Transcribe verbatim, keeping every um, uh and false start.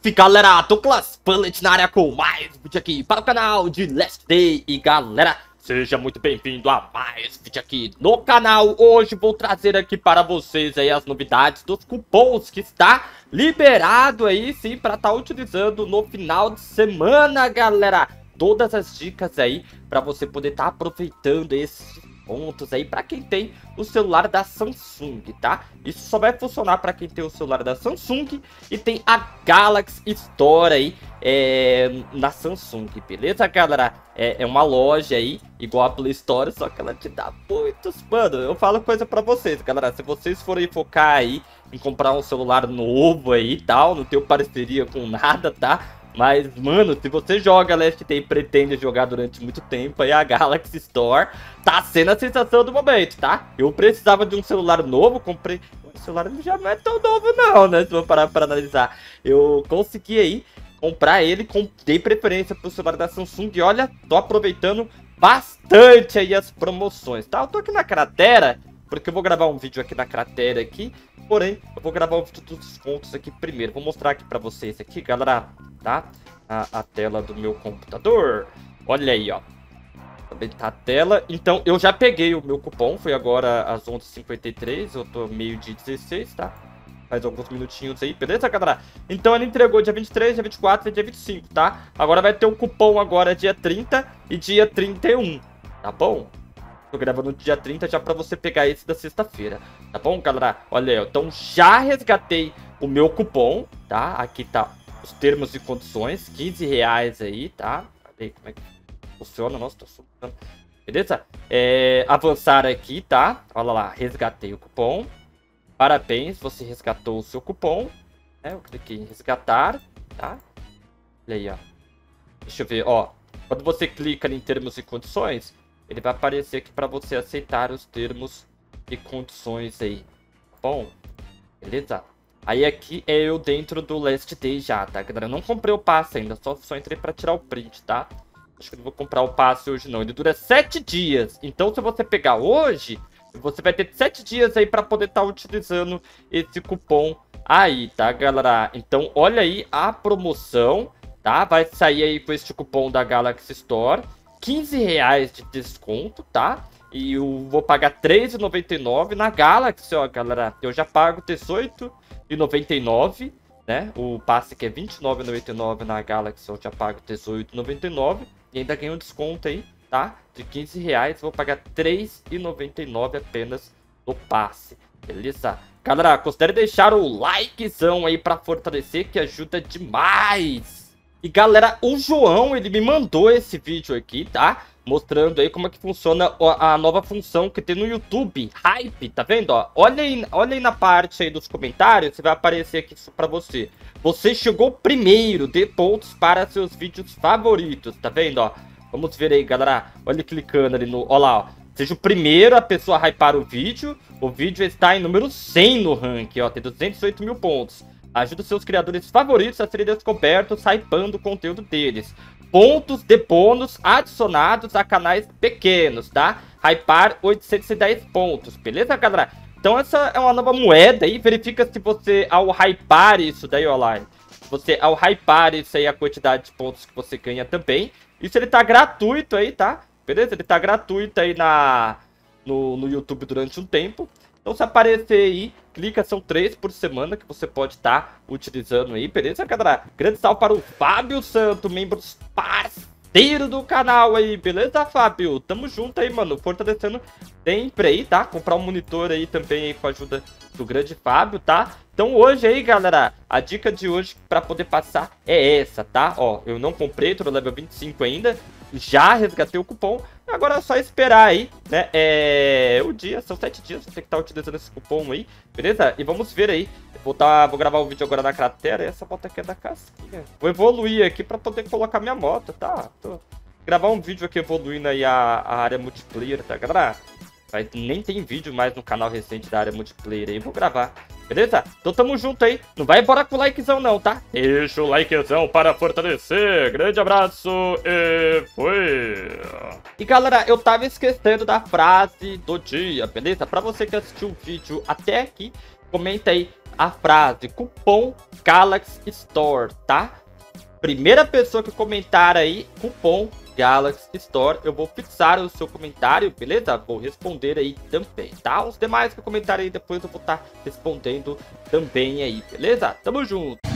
Salve galera, Douglas Bullet na área com mais um vídeo aqui para o canal de Last Day. E galera, seja muito bem-vindo a mais um vídeo aqui no canal. Hoje vou trazer aqui para vocês aí as novidades dos cupons que está liberado aí sim para estar tá utilizando no final de semana, galera. Todas as dicas aí para você poder estar tá aproveitando esses pontos aí para quem tem o celular da Samsung, tá? Isso só vai funcionar para quem tem o celular da Samsung e tem a Galaxy Store aí é, na Samsung, beleza, galera? É, é uma loja aí, igual a Play Store, só que ela te dá muitos, mano, eu falo coisa para vocês, galera, se vocês forem focar aí em comprar um celular novo aí e tal, não tenho parceria com nada, tá? Mas, mano, se você joga Last Day e pretende jogar durante muito tempo, aí a Galaxy Store tá sendo a sensação do momento, tá? Eu precisava de um celular novo, comprei... O celular já não é tão novo não, né? Se eu parar pra analisar. Eu consegui aí comprar ele, dei preferência pro celular da Samsung e olha, tô aproveitando bastante aí as promoções, tá? Eu tô aqui na cratera, porque eu vou gravar um vídeo aqui na cratera aqui, porém, eu vou gravar um vídeo dos descontos aqui primeiro. Vou mostrar aqui pra vocês aqui, galera, tá? A, a tela do meu computador. Olha aí, ó. Também tá a tela. Então, eu já peguei o meu cupom. Foi agora às onze e cinquenta e três. Eu tô meio dia dezesseis, tá? Faz alguns minutinhos aí, beleza, galera? Então, ele entregou dia vinte e três, dia vinte e quatro e dia vinte e cinco, tá? Agora vai ter um cupom agora dia trinta e dia trinta e um, tá bom? Tô gravando no dia trinta já pra você pegar esse da sexta-feira, tá bom, galera? Olha aí, então já resgatei o meu cupom, tá? Aqui tá os termos e condições, quinze reais aí, tá? Cadê como é que funciona? Nossa, tô soltando. Beleza? É, avançar aqui, tá? Olha lá, resgatei o cupom. Parabéns, você resgatou o seu cupom. Né? Eu cliquei em resgatar, tá? Olha aí, ó. Deixa eu ver, ó. Quando você clica em termos e condições, ele vai aparecer aqui pra você aceitar os termos e condições aí. Tá bom? Beleza? Aí aqui é eu dentro do Last Day já, tá, galera? Eu não comprei o passe ainda, só, só entrei pra tirar o print, tá? Acho que eu não vou comprar o passe hoje não. Ele dura sete dias. Então se você pegar hoje, você vai ter sete dias aí pra poder estar tá utilizando esse cupom aí, tá, galera? Então olha aí a promoção, tá? Vai sair aí com este cupom da Galaxy Store. quinze reais de desconto, tá? E eu vou pagar três reais e noventa e nove na Galaxy, ó, galera. Eu já pago dezoito reais e noventa e nove, né? O passe que é vinte e nove reais e noventa e nove na Galaxy, eu já pago dezoito reais e noventa e nove. E ainda ganho um desconto aí, tá? De quinze reais, vou pagar três reais e noventa e nove apenas no passe, beleza? Galera, considere deixar o likezão aí pra fortalecer, que ajuda demais. E galera, o João, ele me mandou esse vídeo aqui, tá? Mostrando aí como é que funciona a nova função que tem no YouTube, Hype, tá vendo, ó? Olha aí, olha aí na parte aí dos comentários, vai aparecer aqui isso pra você. Você chegou primeiro, dê pontos para seus vídeos favoritos, tá vendo, ó? Vamos ver aí, galera, olha clicando ali no, ó lá, ó. Seja o primeiro a pessoa a hypar o vídeo, o vídeo está em número cem no ranking, ó, tem duzentos e oito mil pontos. Ajuda os seus criadores favoritos a serem descobertos, hypando o conteúdo deles. Pontos de bônus adicionados a canais pequenos, tá? Hypar oitocentos e dez pontos, beleza, galera? Então essa é uma nova moeda aí. Verifica se você, ao hypar isso daí, ó lá, você, ao hypar isso aí, a quantidade de pontos que você ganha também. Isso ele tá gratuito aí, tá? Beleza? Ele tá gratuito aí na, no, no YouTube durante um tempo. Então se aparecer aí, clica, são três por semana que você pode estar tá utilizando aí, beleza, galera? Grande salve para o Fábio Santo, membro parceiro do canal aí, beleza, Fábio? Tamo junto aí, mano, fortalecendo sempre aí, tá? Comprar um monitor aí também aí com a ajuda do grande Fábio, tá? Então hoje aí, galera, a dica de hoje pra poder passar é essa, tá? Ó, eu não comprei, tô no level vinte e cinco ainda, já resgatei o cupom. Agora é só esperar aí, né, é... o dia, são sete dias, você tem que estar utilizando esse cupom aí, beleza? E vamos ver aí, vou, tá, vou gravar o vídeo agora na cratera, e essa moto aqui é da casquinha. Vou evoluir aqui pra poder colocar minha moto, tá? Tô... Gravar um vídeo aqui evoluindo aí a, a área multiplayer, tá, galera? Vai, nem tem vídeo mais no canal recente da área multiplayer aí, vou gravar. Beleza? Então tamo junto aí. Não vai embora com o likezão não, tá? Deixa o likezão para fortalecer. Grande abraço e foi! E galera, eu tava esquecendo da frase do dia, beleza? Pra você que assistiu o vídeo até aqui, comenta aí a frase cupom Galaxy Store, tá? Primeira pessoa que comentar aí, cupom Galaxy Store, eu vou fixar o seu comentário, beleza? Vou responder aí também, tá? Os demais que comentarem aí depois eu vou estar respondendo também aí, beleza? Tamo junto!